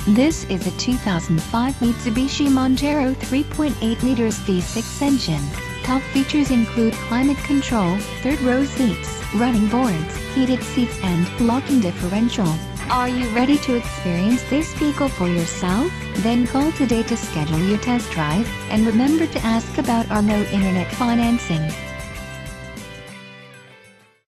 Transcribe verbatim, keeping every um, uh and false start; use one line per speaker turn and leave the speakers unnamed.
This is a two thousand five Mitsubishi Montero three point eight liters V six engine. Top features include climate control, third-row seats, running boards, heated seats and locking differential. Are you ready to experience this vehicle for yourself? Then call today to schedule your test drive, and remember to ask about our no internet financing.